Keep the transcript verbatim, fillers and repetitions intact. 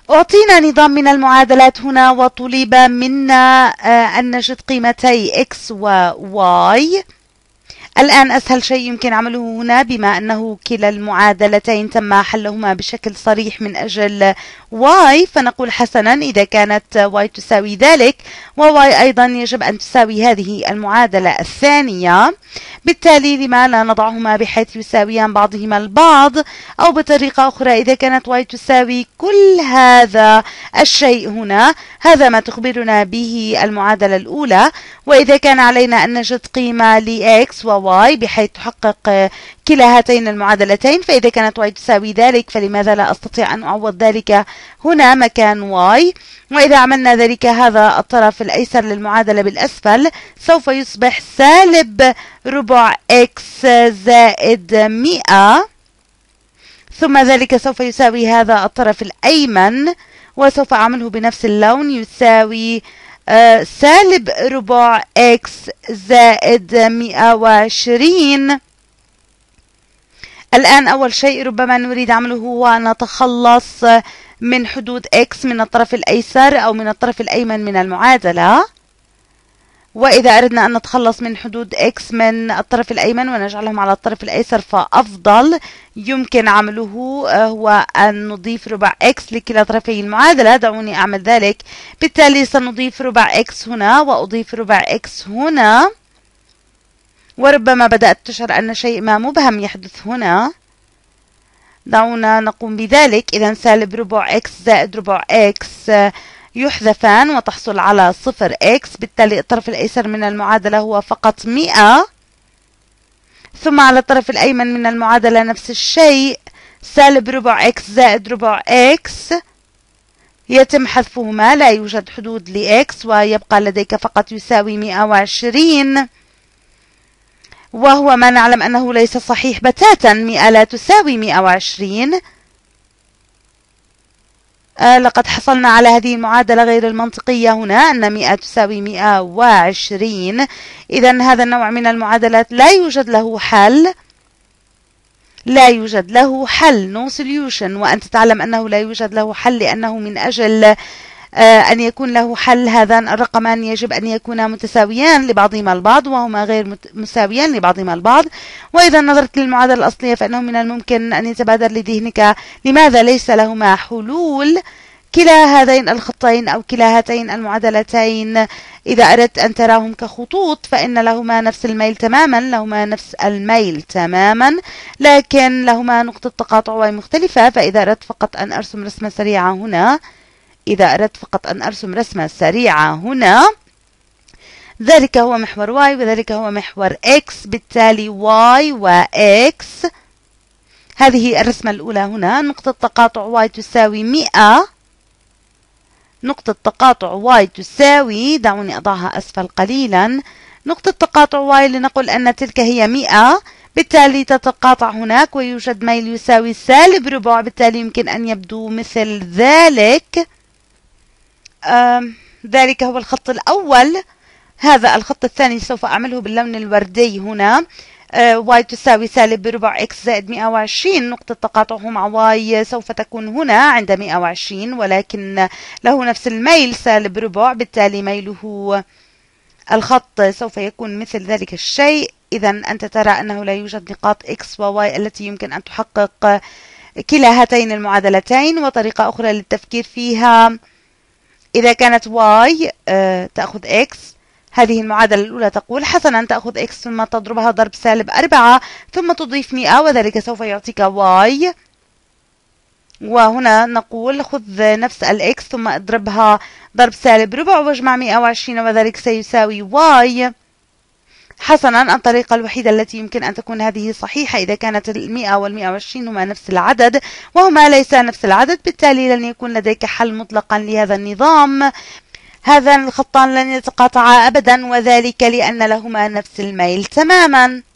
أعطينا نظام من المعادلات هنا وطلب منا أن نجد قيمتي x و y. الآن أسهل شيء يمكن عمله هنا بما أنه كلا المعادلتين تم حلهما بشكل صريح من أجل y، فنقول حسنا إذا كانت y تساوي ذلك و y أيضا يجب أن تساوي هذه المعادلة الثانية. بالتالي لما لا نضعهما بحيث يساويان بعضهما البعض، أو بطريقة أخرى إذا كانت y تساوي كل هذا الشيء هنا، هذا ما تخبرنا به المعادلة الأولى. وإذا كان علينا أن نجد قيمة ل x و y بحيث تحقق كلا هاتين المعادلتين، فإذا كانت y تساوي ذلك فلماذا لا أستطيع أن أعوض ذلك هنا مكان y. وإذا عملنا ذلك هذا الطرف الأيسر للمعادلة بالأسفل سوف يصبح سالب ربع x زائد مئة، ثم ذلك سوف يساوي هذا الطرف الأيمن وسوف أعمله بنفس اللون يساوي آه سالب ربع x زائد مئة وعشرين. الآن أول شيء ربما نريد عمله هو أن نتخلص من حدود x من الطرف الأيسر أو من الطرف الأيمن من المعادلة. وإذا أردنا أن نتخلص من حدود x من الطرف الأيمن ونجعلهم على الطرف الأيسر فأفضل، يمكن عمله هو أن نضيف ربع x لكلا طرفي المعادلة. دعوني أعمل ذلك. بالتالي سنضيف ربع x هنا وأضيف ربع x هنا، وربما بدأت تشعر أن شيء ما مبهم يحدث هنا. دعونا نقوم بذلك. إذا سالب ربع x زائد ربع x يحذفان وتحصل على صفر x. بالتالي الطرف الأيسر من المعادلة هو فقط مئة، ثم على الطرف الأيمن من المعادلة نفس الشيء سالب ربع x زائد ربع x يتم حذفهما، لا يوجد حدود ل x ويبقى لديك فقط يساوي مئة وعشرين، وهو ما نعلم أنه ليس صحيح بتاتا. مئة لا تساوي مئة وعشرين. آه لقد حصلنا على هذه المعادلة غير المنطقية هنا أن مئة تساوي مئة وعشرين. إذا هذا النوع من المعادلات لا يوجد له حل، لا يوجد له حل no solution. وأنت تعلم أنه لا يوجد له حل لأنه من أجل أن يكون له حل هذان الرقمان يجب أن يكونا متساويان لبعضهما البعض، وهما غير مساويان لبعضهما البعض. وإذا نظرت للمعادلة الأصلية فإنه من الممكن أن يتبادر لذهنك لماذا ليس لهما حلول. كلا هذين الخطين أو كلا هاتين المعادلتين إذا أردت أن تراهم كخطوط فإن لهما نفس الميل تماما، لهما نفس الميل تماما، لكن لهما نقطة تقاطع مختلفة. فإذا أردت فقط أن أرسم رسمة سريعة هنا إذا أردت فقط أن أرسم رسمة سريعة هنا، ذلك هو محور y وذلك هو محور x. بالتالي y و x، هذه الرسمة الأولى هنا. نقطة تقاطع y تساوي مئة، نقطة تقاطع y تساوي، دعوني أضعها أسفل قليلا، نقطة تقاطع y لنقل أن تلك هي مئة. بالتالي تتقاطع هناك ويوجد ميل يساوي سالب ربع، بالتالي يمكن أن يبدو مثل ذلك. ذلك هو الخط الأول. هذا الخط الثاني سوف أعمله باللون الوردي هنا. y تساوي سالب ربع x زائد مئة وعشرين. نقطة تقاطعه مع y سوف تكون هنا عند مئة وعشرين، ولكن له نفس الميل سالب ربع، بالتالي ميله الخط سوف يكون مثل ذلك الشيء. إذا أنت ترى أنه لا يوجد نقاط x و y التي يمكن أن تحقق كلا هاتين المعادلتين. وطريقة أخرى للتفكير فيها، إذا كانت y آه تأخذ x، هذه المعادلة الأولى تقول حسنا تأخذ x ثم تضربها ضرب سالب أربعة ثم تضيف مئة وذلك سوف يعطيك y. وهنا نقول خذ نفس الx ثم اضربها ضرب سالب ربع واجمع مئة وعشرين وذلك سيساوي y. حسنا الطريقة الوحيدة التي يمكن أن تكون هذه صحيحة إذا كانت المئة والمئة وعشرين هما نفس العدد، وهما ليس نفس العدد، بالتالي لن يكون لديك حل مطلقا لهذا النظام. هذان الخطان لن يتقاطعا أبدا، وذلك لأن لهما نفس الميل تماما.